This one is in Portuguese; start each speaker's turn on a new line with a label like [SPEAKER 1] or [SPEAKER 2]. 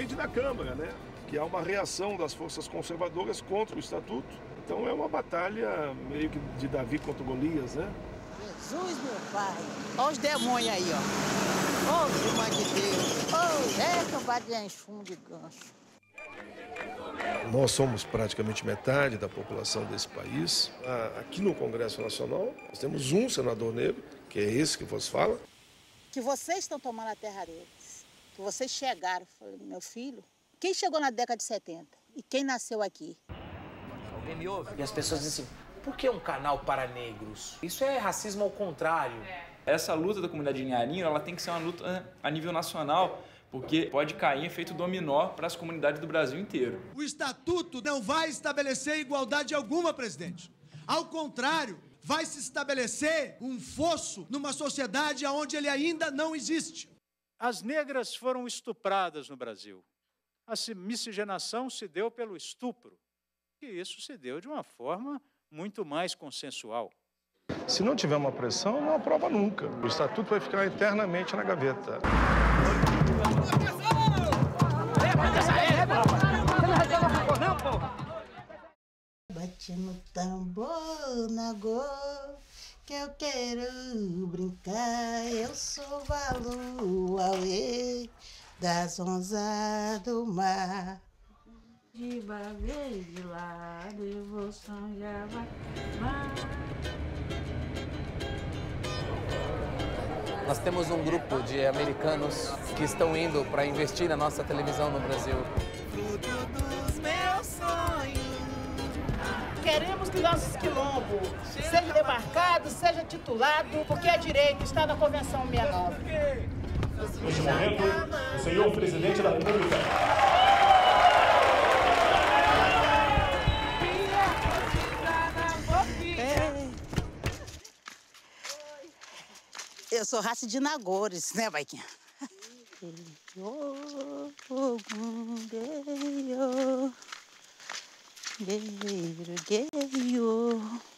[SPEAKER 1] depende da Câmara, né? Que há uma reação das forças conservadoras contra o Estatuto. Então é uma batalha meio que de Davi contra Golias, né?
[SPEAKER 2] Jesus, meu pai. Olha os demônios aí, ó. Ô, irmã de Deus. Ô, cambada de enxum de gancho.
[SPEAKER 1] Nós somos praticamente metade da população desse país. Aqui no Congresso Nacional, nós temos um senador negro, que é esse que vos fala.
[SPEAKER 2] Que vocês estão tomando a terra deles. Que vocês chegaram. Falei, meu filho, quem chegou na década de 70? E quem nasceu aqui?
[SPEAKER 3] Alguém me ouve? E as pessoas dizem assim, por que um canal para negros? Isso é racismo ao contrário.
[SPEAKER 4] Essa luta da comunidade Inharinho, ela tem que ser uma luta a nível nacional, porque pode cair em efeito dominó para as comunidades do Brasil inteiro.
[SPEAKER 5] O Estatuto não vai estabelecer igualdade alguma, presidente. Ao contrário, vai se estabelecer um fosso numa sociedade onde ele ainda não existe.
[SPEAKER 6] As negras foram estupradas no Brasil. A miscigenação se deu pelo estupro. E isso se deu de uma forma muito mais consensual.
[SPEAKER 1] Se não tiver uma pressão, não aprova nunca. O Estatuto vai ficar eternamente na gaveta.
[SPEAKER 2] Bate no tambor, Nagô, que eu quero brincar. Eu sou a lua, uê, das onças do mar. De babê de lá, devoção já vai.
[SPEAKER 3] Nós temos um grupo de americanos que estão indo para investir na nossa televisão no Brasil.
[SPEAKER 2] Fruto dos meus sonhos.
[SPEAKER 7] Queremos que nossos quilombos seja demarcado, seja titulado, porque é direito, está na Convenção 69.
[SPEAKER 8] Neste momento, o senhor presidente da República.
[SPEAKER 2] Eu sou raça de Nagores, né, Baiquinha? Guerreiro,